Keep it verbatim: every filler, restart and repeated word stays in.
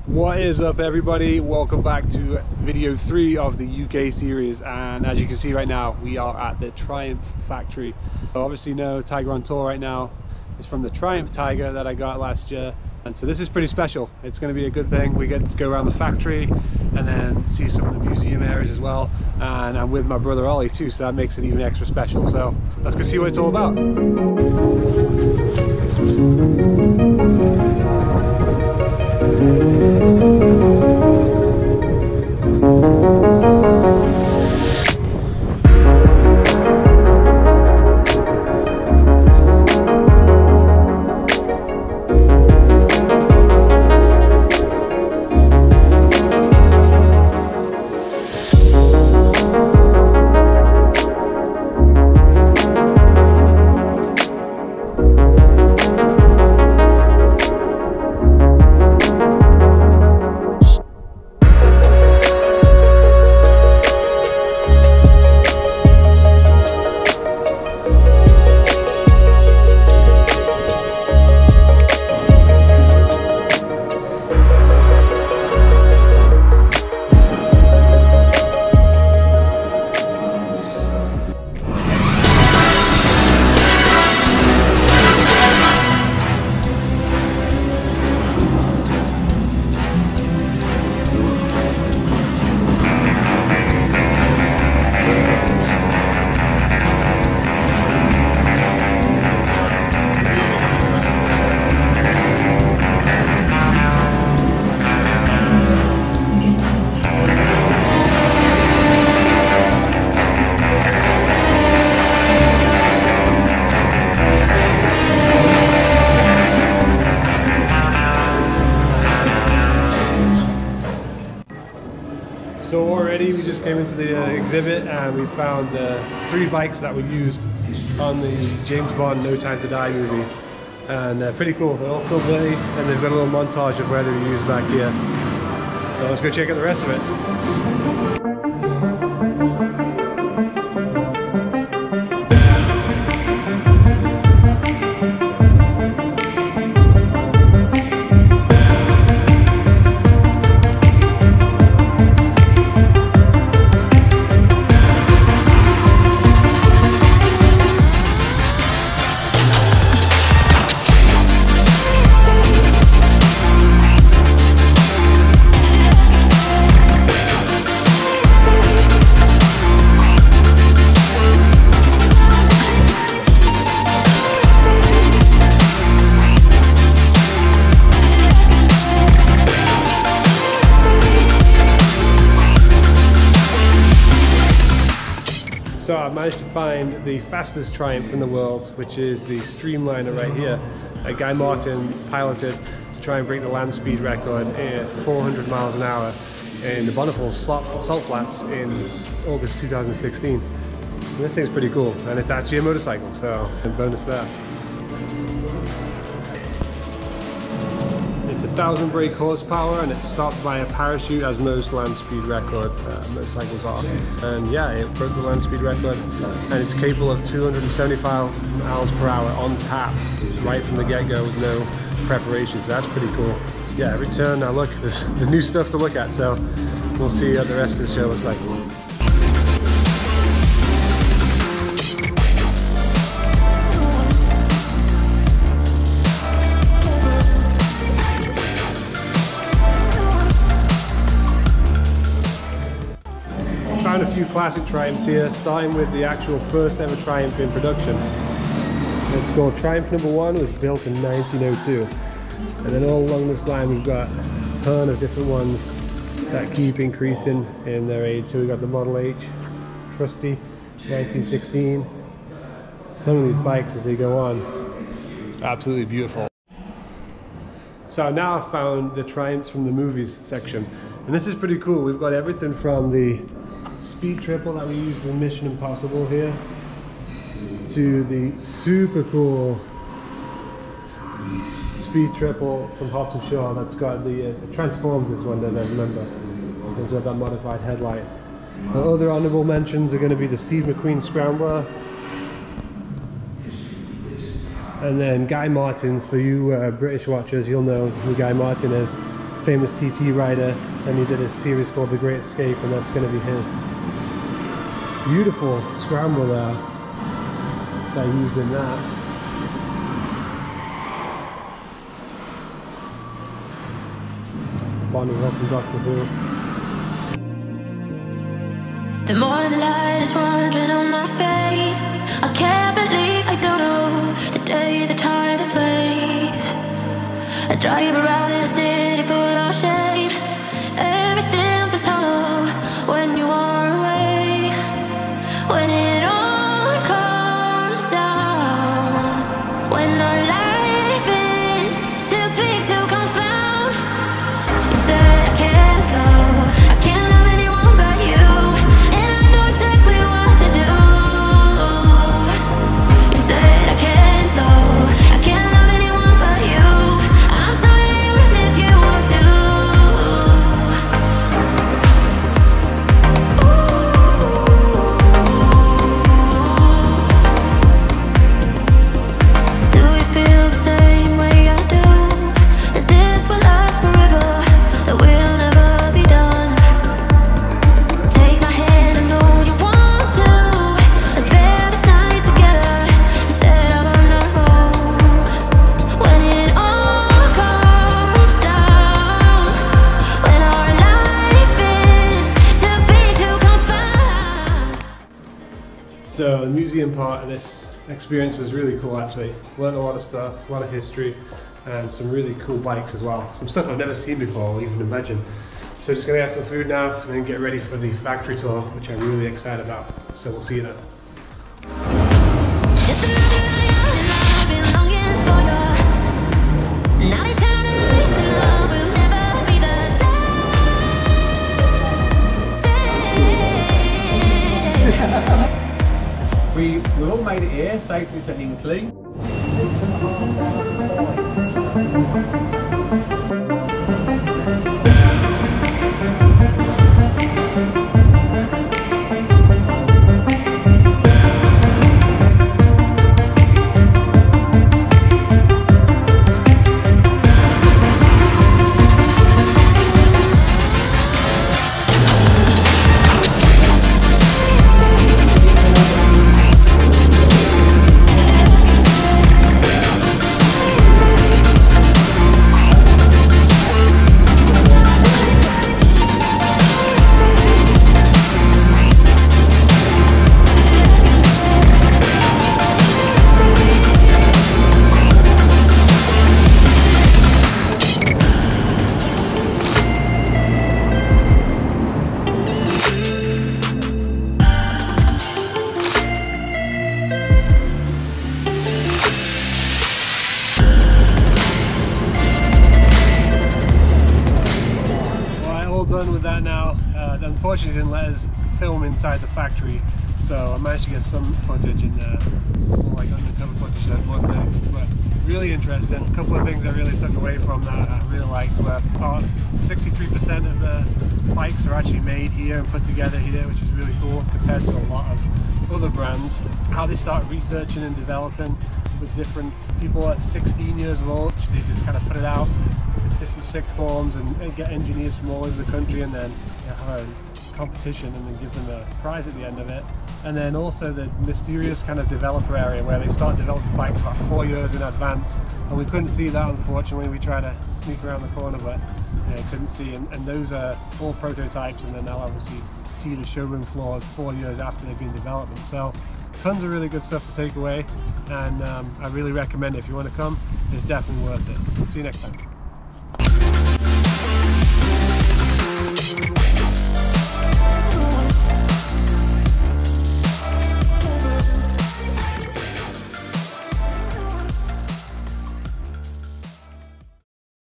What is up, everybody? Welcome back to video three of the U K series, and as you can see right now we are at the Triumph factory. So obviously no Tiger on tour right now. It's from the Triumph Tiger that I got last year, and so this is pretty special. It's going to be a good thing. We get to go around the factory and then see some of the museum areas as well, and I'm with my brother Ollie too, so that makes it even extra special. So let's go see what it's all about. So already we just came into the uh, exhibit and we found uh, three bikes that were used on the James Bond No Time to Die movie, and uh, pretty cool. They're all still bloody, and they've got a little montage of where they were used back here. So let's go check out the rest of it. So I've managed to find the fastest Triumph in the world, which is the Streamliner right here. Uh, Guy Martin piloted to try and break the land speed record at four hundred miles an hour in the Bonneville Salt Flats in August two thousand sixteen. And this thing's pretty cool, and it's actually a motorcycle, so a bonus there. It's a thousand brake horsepower, and it's stopped by a parachute, as most land speed record uh, motorcycles are. And yeah, it broke the land speed record, and it's capable of two hundred seventy-five miles per hour on tap, right from the get-go with no preparation. So that's pretty cool. Yeah, every turn I look, there's, there's new stuff to look at. So we'll see what the rest of the show looks like. Found a few classic Triumphs here, starting with the actual first ever Triumph in production. It's called Triumph number one. It was built in nineteen oh two. And then all along this line we've got a ton of different ones that keep increasing in their age. So we've got the Model H, Trusty, nineteen sixteen. Some of these bikes as they go on, absolutely beautiful. So now I've found the Triumphs from the movies section. And this is pretty cool. We've got everything from the Speed Triple that we used in Mission Impossible here, to the super cool Speed Triple from Hobbs and Shaw that's got the, uh, the transforms this one, doesn't it? Remember? It's got that modified headlight. The other honourable mentions are going to be the Steve McQueen Scrambler, and then Guy Martin's. For you uh, British watchers, you'll know who Guy Martin is famous T T rider, and he did a series called The Great Escape, and that's going to be his. Beautiful scramble there that I used in that. Bonnie Hill from Doctor Who. The morning light is wandering on my face. I can't believe I don't know the day, the time, the place. I drive around in a city full of shame. Everything feels hollow when you are away. When it all comes down, when our life is too big to confound. You said I can't love, I can't love anyone but you, and I know exactly what to do. You said I can't love, I can't love anyone but you. I'm so used if you want to. Do you feel the same way I do? That this will last forever, that we'll never be done. Take my hand, I know you want to. Let's spend this night together instead of on our own. When it all comes down, when our life is too big to confound. So the museum part of this experience was really cool actually. Learned a lot of stuff, a lot of history, and some really cool bikes as well. Some stuff I've never seen before or even imagined. So just gonna have some food now and then get ready for the factory tour, which I'm really excited about. So we'll see you then. Just another night and I've been longing for you. Now they turn the lights and I will never be the same. We, we all made it here, safely to Hinckley. Done with that now. Uh, unfortunately didn't let us film inside the factory, so I managed to get some footage in uh, like undercover footage that one day. But really interesting. A couple of things I really took away from that I really liked were sixty-three percent of the bikes are actually made here and put together here, which is really cool compared to a lot of other brands. How they start researching and developing with different people at sixteen years old, they just kind of put it out different sixth forms and, and get engineers from all over the country, and then you know, have a competition and then give them a prize at the end of it. And then also the mysterious kind of developer area where they start developing bikes about four years in advance, and we couldn't see that unfortunately. We tried to sneak around the corner but you know, couldn't see, and, and those are all prototypes, and then they'll obviously see the showroom floors four years after they've been developed. So tons of really good stuff to take away, and um, I really recommend it. If you want to come, it's definitely worth it. See you next time.